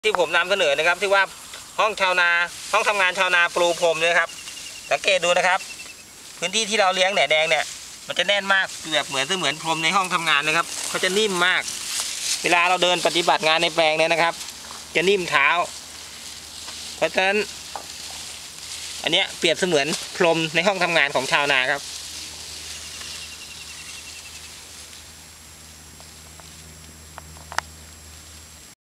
ที่ผมนำเสนอนะครับที่ว่าห้องชาวนาห้องทำงานชาวนาปลูพรมเนี่ยครับสังเกตดูนะครับพื้นที่ที่เราเลี้ยงแหน่แดงเนี่ยมันจะแน่นมากแบบเหมือนพรมในห้องทำงานนะครับเขาจะนิ่มมากเวลาเราเดินปฏิบัติงานในแปลงเนี่ยนะครับจะนิ่มเท้าเพราะฉะนั้นอันเนี้ยเปรียบเสมือนพรมในห้องทำงานของชาวนาครับ